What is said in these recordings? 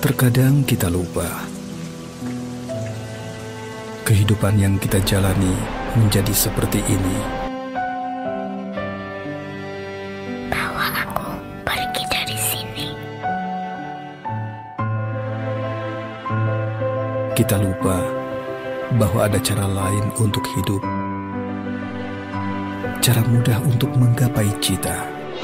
Terkadang kita lupa. Kehidupan yang kita jalani menjadi seperti ini. Bawa aku pergi dari sini. Kita lupa bahwa ada cara lain untuk hidup. Cara mudah untuk menggapai cita.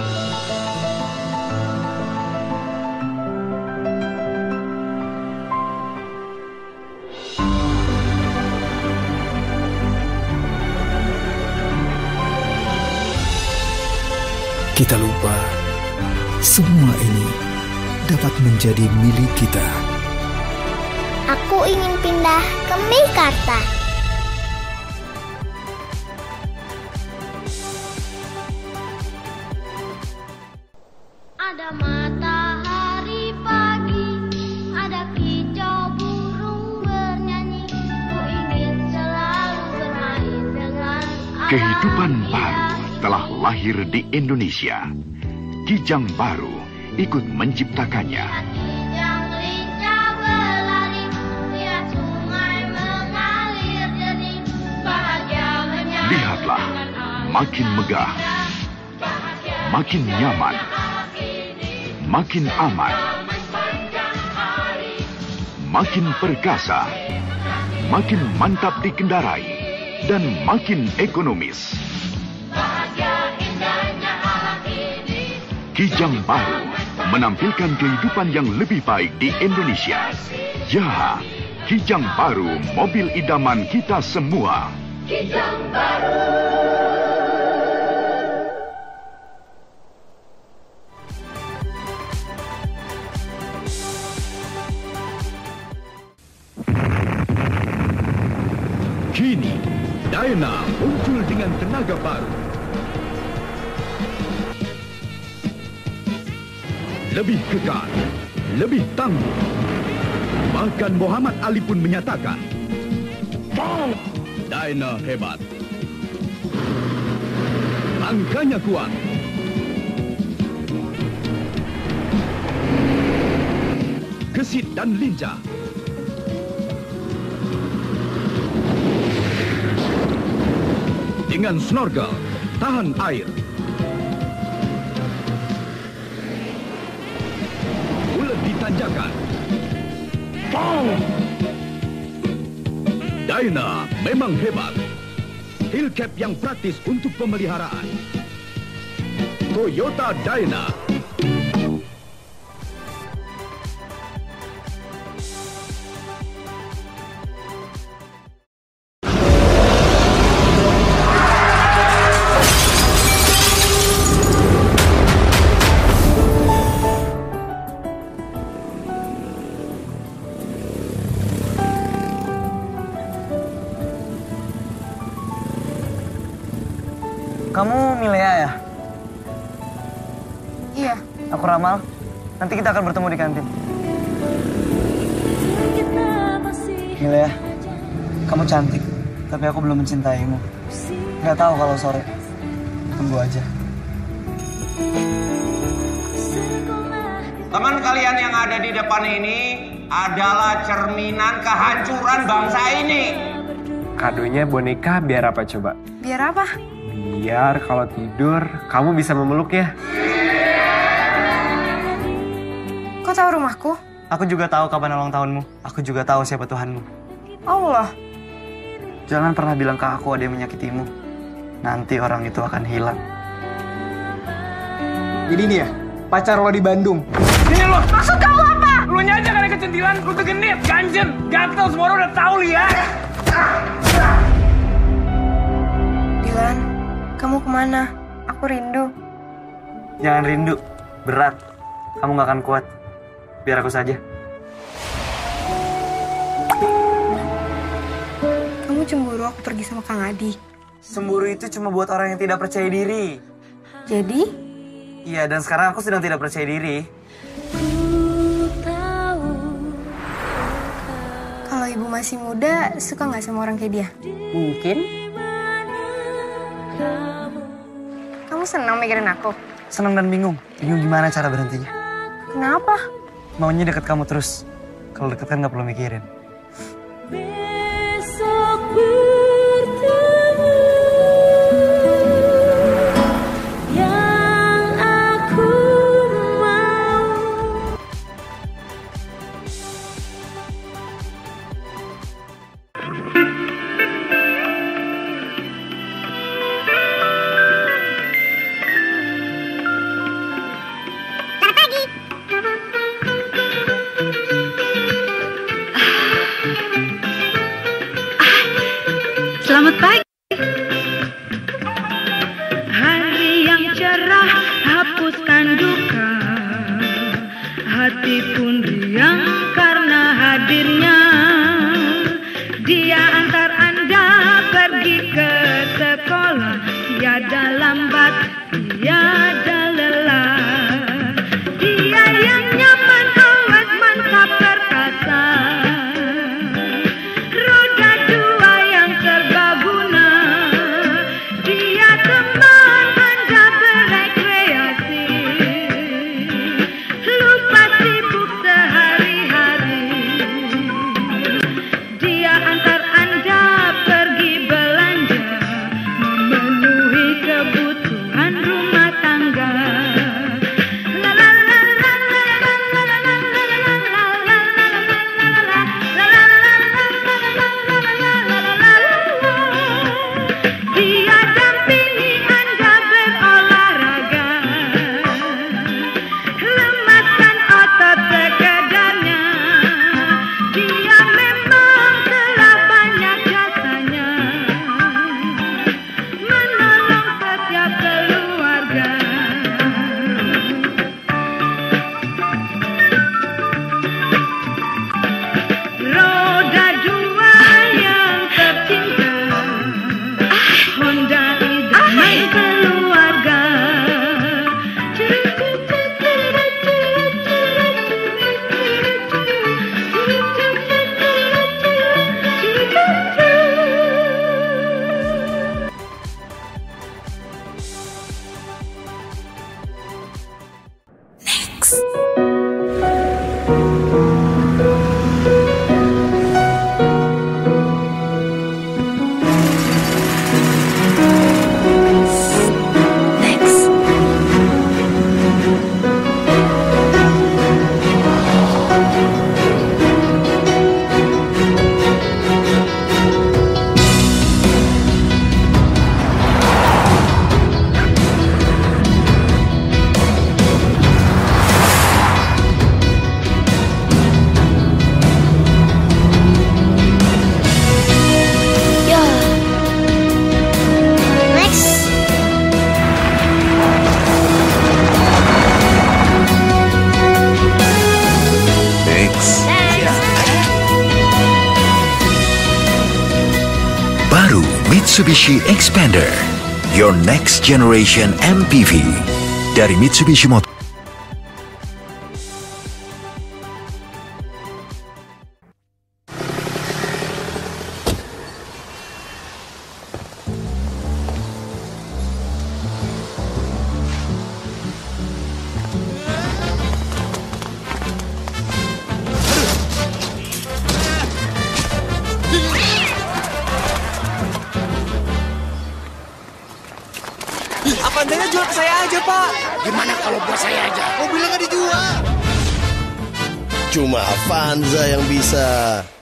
Kita lupa, semua ini dapat menjadi milik kita. Aku ingin pindah ke Mekarta. Ada matahari pagi, ada kicau burung bernyanyi. Ku ingin selalu bermain dengan Kehidupan baru telah lahir di Indonesia. Kijang baru ikut menciptakannya. Kijang lincah berlari, lihat sungai mengalir jernih, bahagia menyatu. Lihatlah, makin megah, makin nyaman, makin aman, makin perkasa, makin mantap dikendarai, dan makin ekonomis. Kijang baru menampilkan kehidupan yang lebih baik di Indonesia. Ya, Kijang baru, mobil idaman kita semua. Kijang baru. Kini, Dyna muncul dengan tenaga baru. Lebih kekal, lebih tangguh. Bahkan Muhammad Ali pun menyatakan, Dyna hebat. Angkanya kuat. Gesit dan lincah. Dengan snorkel, tahan air. Bulat di tanjakan. Dyna memang hebat. Hillcap yang praktis untuk pemeliharaan. Toyota Dyna. Kamu Milea ya? Iya. Aku Ramal. Nanti kita akan bertemu di kantin. Milea, kamu cantik, tapi aku belum mencintaimu. Nggak tahu kalau sore. Tunggu aja. Teman kalian yang ada di depan ini adalah cerminan kehancuran bangsa ini. Kadonya boneka biar apa coba? Biar apa? Biar kalau tidur kamu bisa memeluknya. Kau tahu rumahku? Aku juga tahu kapan ulang tahunmu. Aku juga tahu siapa Tuhanmu. Allah. Jangan pernah bilang ke aku ada yang menyakitimu. Nanti orang itu akan hilang. Jadi ini ya, pacar lo di Bandung. Ini lo. Maksud kamu apa? Lu aja kan yang kecentilan, lu tuh genit, ganjen, gatel, semua orang udah tahu lihat. Dilan, kamu kemana? Aku rindu. Jangan rindu. Berat. Kamu gak akan kuat. Biar aku saja. Kamu cemburu aku pergi sama Kang Adi. Cemburu itu cuma buat orang yang tidak percaya diri. Jadi? Iya, dan sekarang aku sedang tidak percaya diri. Kalau ibu masih muda, suka nggak sama orang kayak dia? Mungkin. Kamu senang mikirin aku? Senang dan bingung. Bingung gimana cara berhentinya. Kenapa? maunya deket kamu terus. Kalau deket kan nggak perlu mikirin. Besok bertemu yang aku mau. Selamat pagi. Hari yang cerah hapuskan duka. Hati pun riang karena hadirnya. Dia antar Anda pergi ke sekolah. Tiada lambat, tiada lelah. Dia yang nyaman, awet, mantap, perkasa. Roda dua yang serbaguna. Dia teman Anda berekreasi. Lupa sibuk sehari-hari. Dia antar Anda pergi belanja, memenuhi kebutuhan rumah tangga. Dia dampingi Anda berolahraga, lemaskan otot sekedarnya. Dia memang telah banyak jasanya, menolong setiap keluarga. Roda dua yang tercinta, Honda idaman keluarga. Baru Mitsubishi Xpander, your next generation MPV dari Mitsubishi Motor. Avanzanya jual ke saya aja, Pak. Gimana kalau buat saya aja? Mobilnya nggak dijual. Cuma Avanza yang bisa.